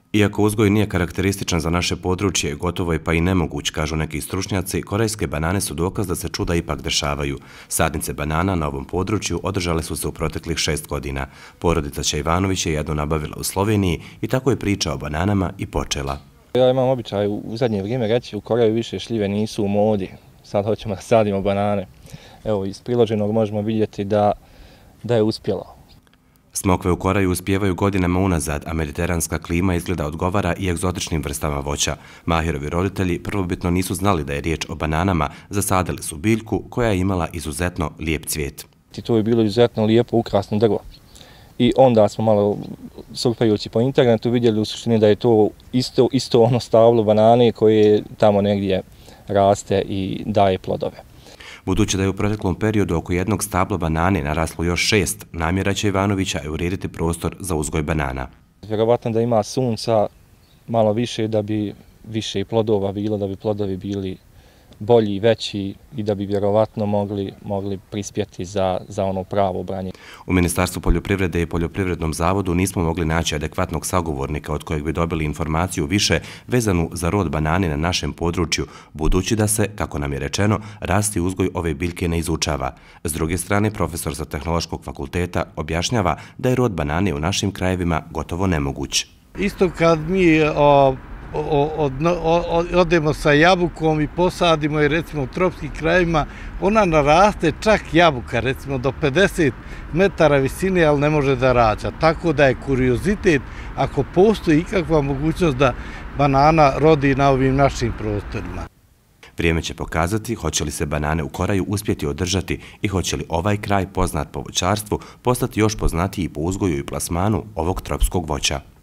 Iako uzgoj nije karakterističan za naše područje, gotovo je pa i nemoguć, kažu neki stručnjaci, korejske banane su dokaz da se čuda ipak dešavaju. Sadnice banana na ovom području održale su se u proteklih 6 godina. Porodica Čejvanović je jednu nabavila u Sloveniji i tako je priča o bananama i počela. Ja imam običaj u zadnje vrijeme reći u Koreji više šljive nisu u modi. Sad hoćemo da sadimo banane. Evo, iz priloženog možemo vidjeti da je uspjelo. Smokve u Koreju uspijevaju godinama unazad, a mediteranska klima izgleda odgovara i egzotičnim vrstama voća. Mahirovi roditelji prvobitno nisu znali da je riječ o bananama, zasadili su biljku koja je imala izuzetno lijep cvijet. To je bilo izuzetno lijepo, ukrasno drvo. I onda smo malo surfajući po internetu vidjeli u suštini da je to isto ono stablo banane koje tamo negdje raste i daje plodove. Budući da je u proteklom periodu oko jednog stabla banane naraslo još 6, namjera Čejvanovića je urediti prostor za uzgoj banana. Vjerovatno da ima sunca malo više da bi više plodova bilo, da bi plodovi bili bolji i veći i da bi vjerovatno mogli prispjeti za ono pravo branje. U Ministarstvu poljoprivrede i Poljoprivrednom zavodu nismo mogli naći adekvatnog sagovornika od kojeg bi dobili informaciju više vezanu za rod banane na našem području, budući da se, kako nam je rečeno, rast i uzgoj ove biljke ne izučava. S druge strane, profesor sa Tehnološkog fakulteta objašnjava da je rod banane u našim krajevima gotovo nemoguć. Isto kad mi odemo sa jabukom i posadimo je recimo u tropskim krajevima, ona naraste čak jabuka recimo do 50 metara visine, ali ne može da rađa. Tako da je kuriozitet ako postoji ikakva mogućnost da banana rodi na ovim našim prostorima. Vrijeme će pokazati hoće li se banane u Koreju uspjeti održati i hoće li ovaj kraj poznat po voćarstvu postati još poznatiji po uzgoju i plasmanu ovog tropskog voća.